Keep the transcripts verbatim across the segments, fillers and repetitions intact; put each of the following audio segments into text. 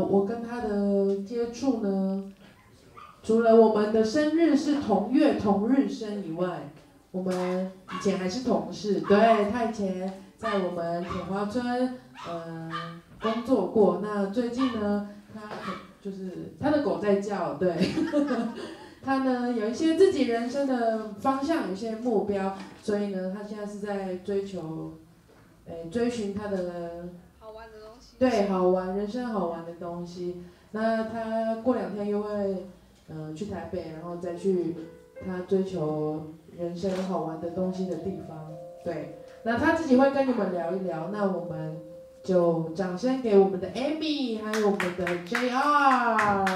我跟他的接触呢，除了我们的生日是同月同日生以外，我们以前还是同事。对，他以前在我们铁花村呃工作过。那最近呢，他就是他的狗在叫，对。他呢有一些自己人生的方向，有一些目标，所以呢，他现在是在追求，诶，追寻他的好玩的东西。 对，好玩，人生好玩的东西。那他过两天又会，嗯、呃，去台北，然后再去他追求人生好玩的东西的地方。对，那他自己会跟你们聊一聊。那我们就掌声给我们的 Amy， 还有我们的 J R。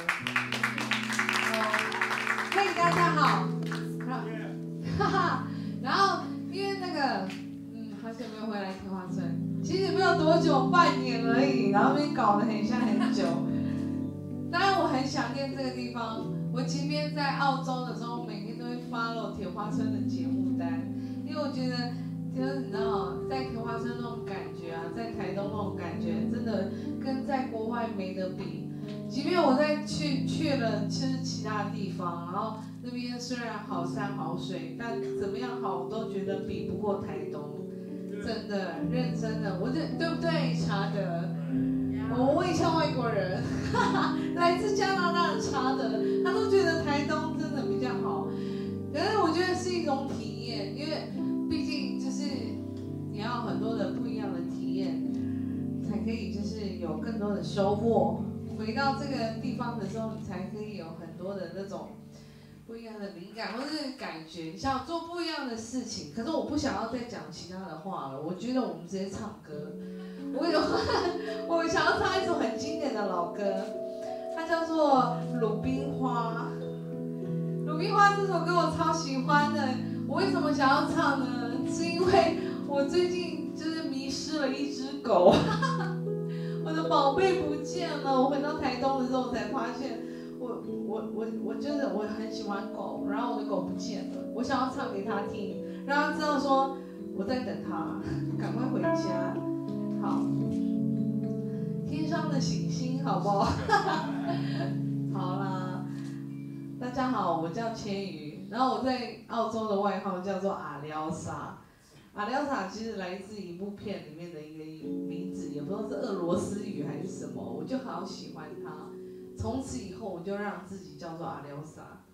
嘿，大家好。哈哈，然后因为那个，嗯，好久没有回来铁花村，其实没有多久，半年而已，然后被搞得很像很久。当然我很想念这个地方，我即便在澳洲的时候，每天都会 follow 铁花村的节目单，因为我觉得，就是你知道，在铁花村那种感觉啊，在台东那种感觉，真的跟在国外没得比。即便我在去去了就是其他地方，然后那边虽然好山好水，但怎么样好我都觉得比不过台东，真的认真的，我这对不对，查德？我问一下外国人，哈哈，来自加拿大的查德，他都觉得台东真的比较好。可是我觉得是一种体验，因为毕竟就是你要很多的不一样的体验，才可以就是有更多的收获。回到这个地方的时候，你才可以有很多的那种不一样的灵感或是感觉，你想做不一样的事情。可是我不想要再讲其他的话了，我觉得我们直接唱歌。我有，我想要唱一首很经典的老歌，它叫做《鲁冰花》。《鲁冰花》这首歌我超喜欢的，我为什么想要唱呢？是因为我最近就是迷失了一只狗。我的宝贝不见了，我回到台东的时候才发现我，我我我真的我很喜欢狗，然后我的狗不见了，我想要唱给他听，让他知道说我在等他，赶快回家。好，天上的星星，好不好？好啦，大家好，我叫千瑜，然后我在澳洲的外号叫做阿廖沙。阿廖沙其实来自一部片里面的一个名字，也不知道是俄罗斯语还是什么，我就好喜欢它。从此以后，我就让自己叫做阿廖沙。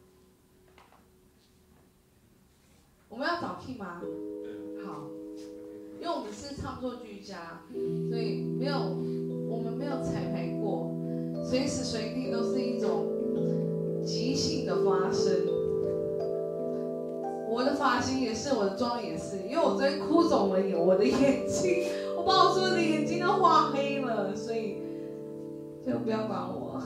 我们要找 key 吗？好，因为我们是唱作俱佳，所以没有我们没有彩排过，随时随地都是一种即兴的发生。我的发型也是，我的妆也是，因为我昨天哭肿了我的眼睛，我把我所有的眼睛都画黑了，所以就不要管我。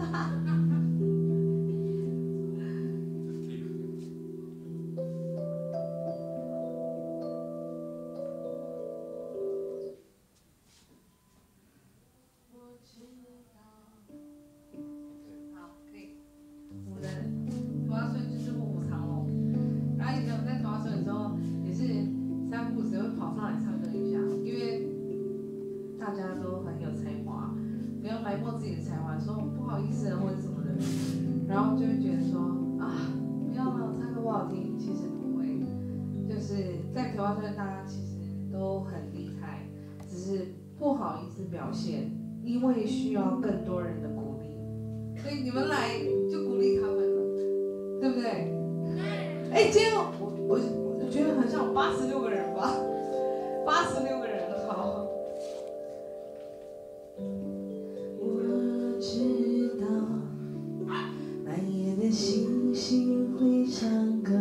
好，可以。我的土花村就是卧虎藏龙。然后以前我在台湾村的时候，也是三不五时会跑上来唱歌一下，因为大家都很有才华，不要埋没自己的才华，说不好意思或者什么的，然后就会觉得说啊，不要了，唱歌不好听，其实不会，就是在台湾村大家其实都很厉害，只是不好意思表现，因为需要更多人的鼓励，所以你们来就鼓励他们了，对不对？哎，今天我我我觉得好像有八十六个人吧，八十六个人，好。 我知道半夜的星星会唱歌，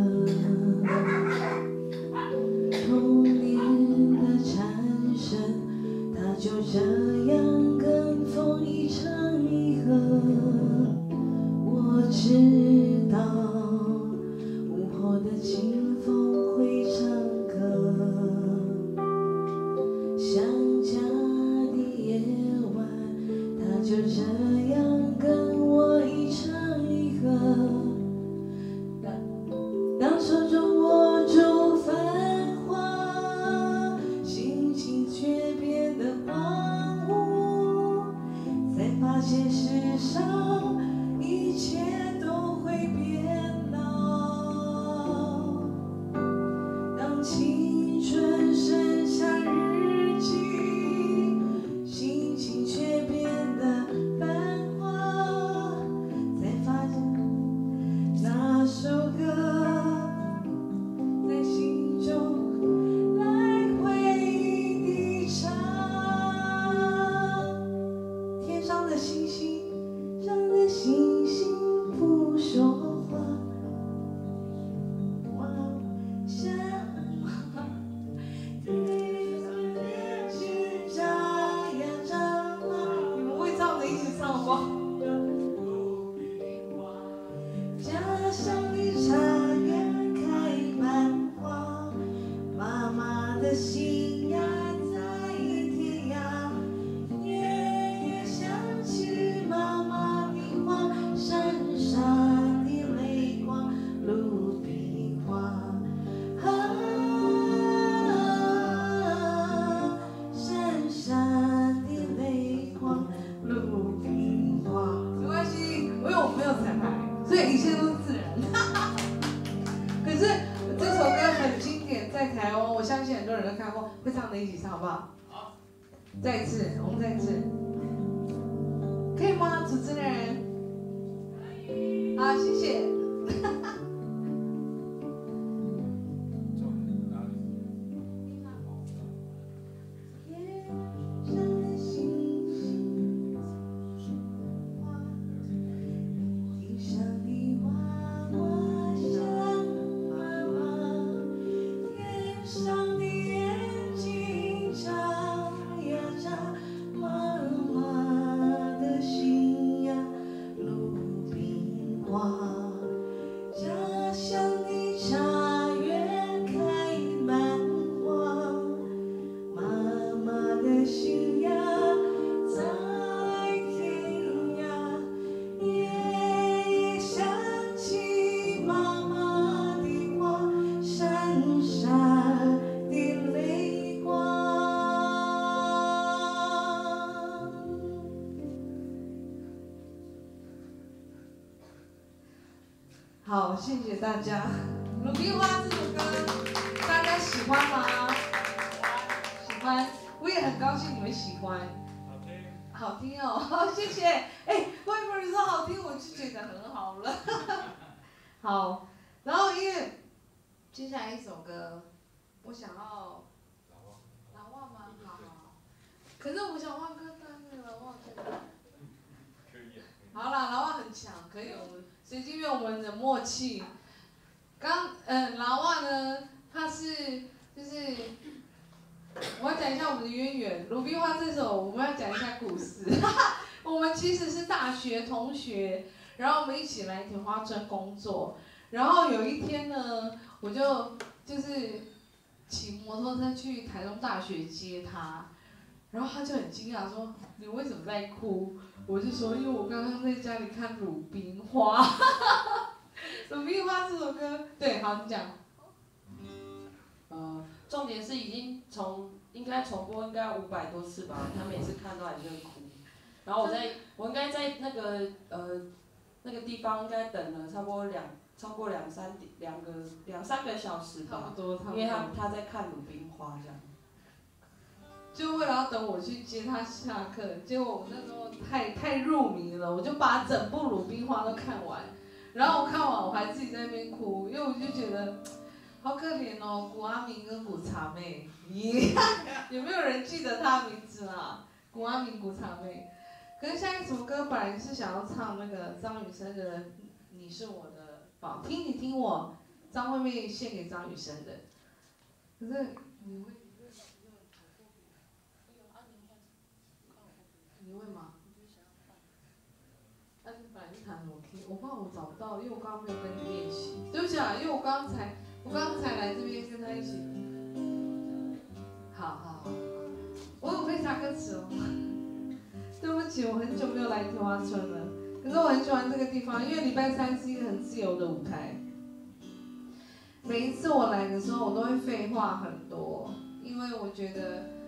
童年的蝉声，它就这样跟风一唱一和。我知道。我的清风会唱歌，想家的夜晚，它就这样跟我一唱一和。当当手中握住繁华，心情却变得荒芜，在才发现世上一切都会变老。当青春剩下日记，心情却变得繁华，才发现那首歌在心中来回地唱。天上的星星，上的星星不说话，哇，像地上的星眨呀眨啊。 你们会唱的一起唱好不好？ 家乡的茶园开满花，妈妈的心呀在天涯。夜夜想起妈妈的话，闪闪的泪光，鲁冰花。啊，闪闪的泪光，鲁冰花。 没关系，因为我没有彩排，所以一切都是自然。可是这首歌很经典，在台湾，我相信很多人都看过，会唱的一起唱好不好？好。再一次，我们再一次，可以吗？主持人。好，谢谢。 天上的星星花，地上的娃娃像妈妈，天上的眼睛眨呀眨，妈妈的心呀鲁冰花。家乡的茶园开满花，妈妈的心呀在天涯。夜夜想起妈妈的话，闪闪的泪光。 好，谢谢大家。《鲁冰花》这首歌，大家喜欢吗？喜欢，我也很高兴你们喜欢。好听。好听哦，好，谢谢。哎，外国人说好听，我就觉得很好了。好，然后因为接下来一首歌，我想要老万吗？好好。可是我想换歌单了，老万可以吗？可以。好啦，老万很强，可以我们。随机因为我们的默契，刚呃老万呢，他是就是我要讲一下我们的渊源。《鲁冰花》这首我们要讲一下故事，我们其实是大学同学，然后我们一起来田花村工作，然后有一天呢，我就就是骑摩托车去台东大学接他，然后他就很惊讶说：“你为什么在哭？”我就说，因为我刚刚在家里看《鲁冰花》，《鲁冰花》这首歌，对，好，你讲。 呃，重点是已经从应该重播应该五百多次吧，他每次看到还是会哭。然后我在我应该在那个呃那个地方应该等了差不多两超过两三两个两三个小时吧， 差不多，差不多。 因为他他在看《鲁冰花》这样。 就为了要等我去接他下课，结果我那时候太太入迷了，我就把整部《鲁冰花》都看完，然后我看完我还自己在那边哭，因为我就觉得好可怜哦，古阿明跟古茶妹，咦，有没有人记得他的名字啊？古阿明、古茶妹。可是下一首歌本来是想要唱那个张雨生的《你是我的宝》，听你听我，张惠妹献给张雨生的。可是你会。你会吗？但是本来就弹很 OK， 我怕我找不到，因为我刚刚没有跟你练习。对不起啊，因为我刚才我刚才来这边跟他一起。好好好，我有背查歌词哦。对不起，我很久没有来田花村了，可是我很喜欢这个地方，因为礼拜三是一个很自由的舞台。每一次我来的时候，我都会废话很多，因为我觉得。就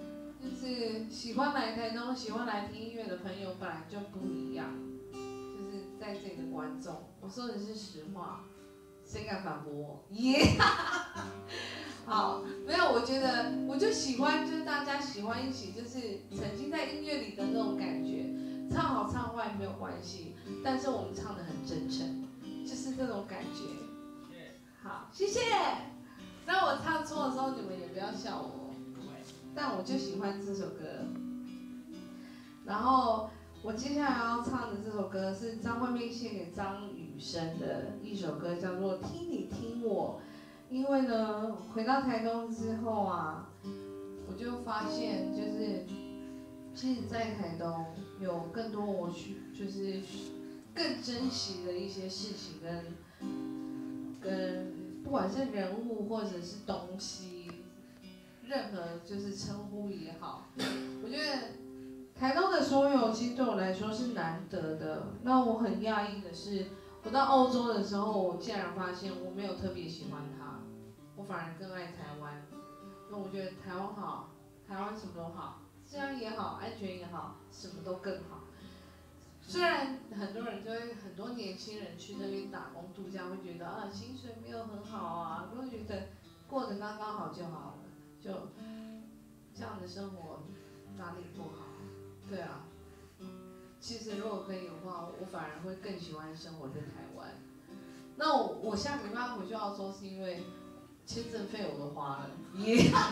就是喜欢来台东、喜欢来听音乐的朋友本来就不一样，就是在这里的观众，我说的是实话，谁敢反驳我？耶、yeah! 好，没有，我觉得我就喜欢，就是大家喜欢一起，就是沉浸在音乐里的那种感觉，唱好唱坏没有关系，但是我们唱得很真诚，就是这种感觉。好，谢谢。那我唱错的时候，你们也不要笑我，但我就喜欢这首歌。然后我接下来要唱的这首歌是张惠妹献给张雨生的一首歌，叫做《听你听我》。因为呢，回到台东之后啊，我就发现，就是其实，在台东有更多我需就是更珍惜的一些事情跟跟不管是人物或者是东西，任何就是称呼也好，我觉得台东的所有其实对我来说是难得的。那我很讶异的是，我到欧洲的时候，我竟然发现我没有特别喜欢它，我反而更爱台湾，因为我觉得台湾好，台湾什么都好，治安也好，安全也好，什么都更好。虽然很多人就会，很多年轻人去那边打工度假，会觉得啊薪水没有很好啊，都会觉得过得刚刚好就好了，就这样的生活哪里不好？对啊，其实如果可以的话，我反而会更喜欢生活在台湾。那我我下个礼拜回去澳洲是因为签证费我都花了，耶、yeah ，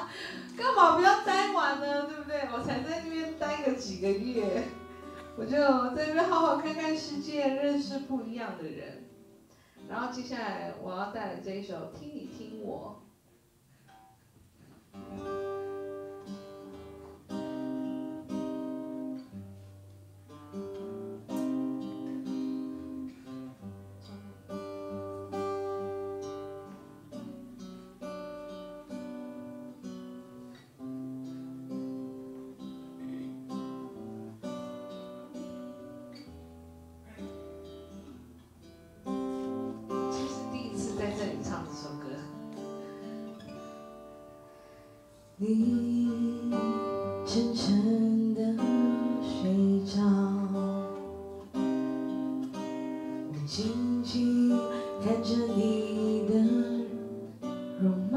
干嘛不要待完呢？对不对？我才在那边待个几个月。我就在那边好好看看世界，认识不一样的人。然后接下来我要带来这一首《听你听我》。 你沉沉的睡着，我静静看着你的容貌，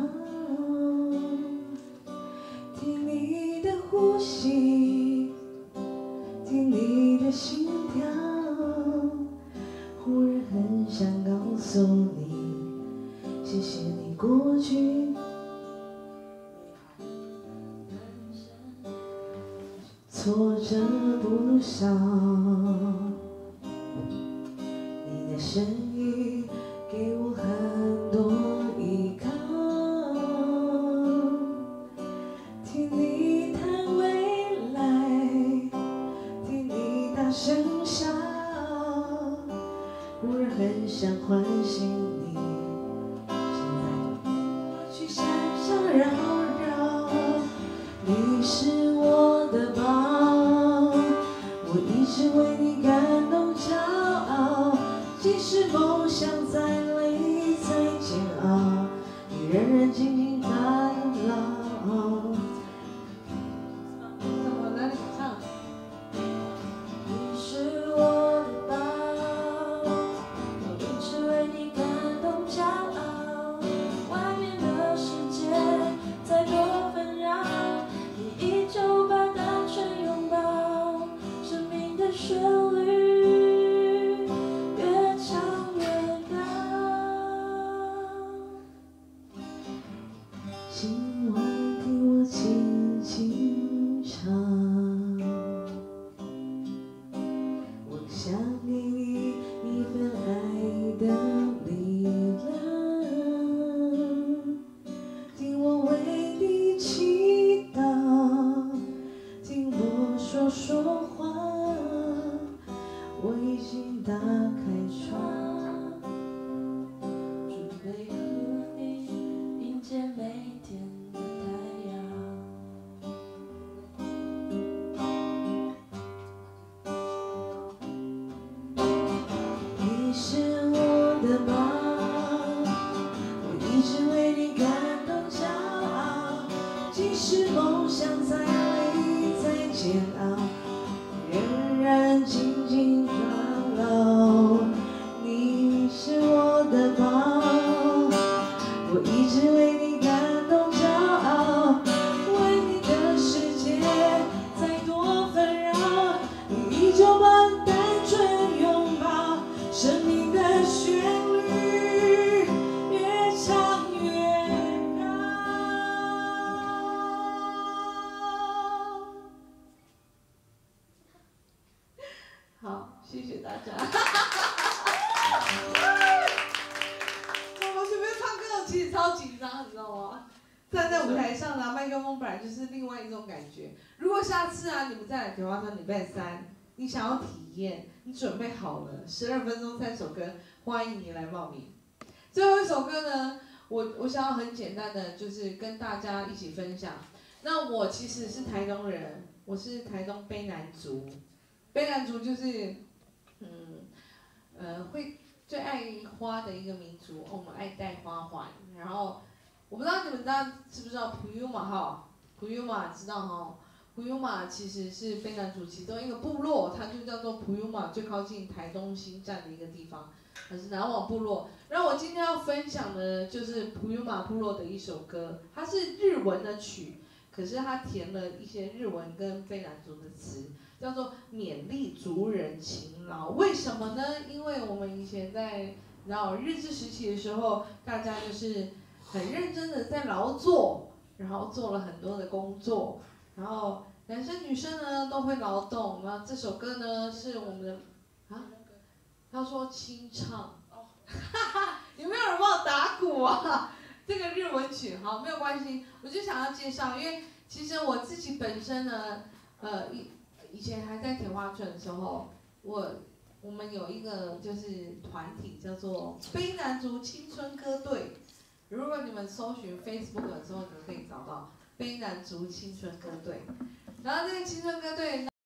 听你的呼吸，听你的心跳，忽然很想告诉你，谢谢你过去挫折不路上，你的声音给我很多依靠，听你谈未来，听你大声笑，忽然很想唤醒你，现在过去闪闪绕绕，你是我的宝。一直为你感动骄傲，即使梦想再累再煎熬，你仍然紧紧看牢。 怎么了？你唱。 你是我的宝，我一直为你感动骄傲，外面的世界再多纷扰，你依旧把单纯拥抱。旋律越唱越高， 谢谢大家。我准备唱歌，其实超紧张，你知道吗？站在舞台上拿麦克风本来就是另外一种感觉。如果下次啊，你们再来铁花村礼拜三，你想要体验，你准备好了，十二分钟三首歌，欢迎你来报名。最后一首歌呢，我我想要很简单的，就是跟大家一起分享。那我其实是台东人，我是台东卑南族。卑南族就是，嗯，呃，会最爱花的一个民族，我们爱戴花环。然后，我不知道你们大家知不知道普悠玛哈？普悠玛知道哈？普悠玛其实是卑南族其中一个部落，它就叫做普悠玛，最靠近台东新站的一个地方，它是南网部落。然后我今天要分享的就是普悠玛部落的一首歌，它是日文的曲。可是他填了一些日文跟卑南族的词，叫做勉励族人勤劳。为什么呢？因为我们以前在然后日治时期的时候，大家就是很认真的在劳作，然后做了很多的工作，然后男生女生呢都会劳动。然后这首歌呢是我们的啊，他说清唱，哈哈，有没有人帮我打鼓啊？这个日文曲好没有关系，我就想要介绍，因为其实我自己本身呢，呃以以前还在铁花村的时候，我我们有一个就是团体叫做卑南族青春歌队，如果你们搜寻 Facebook 的时候，你们可以找到卑南族青春歌队，然后这个青春歌队。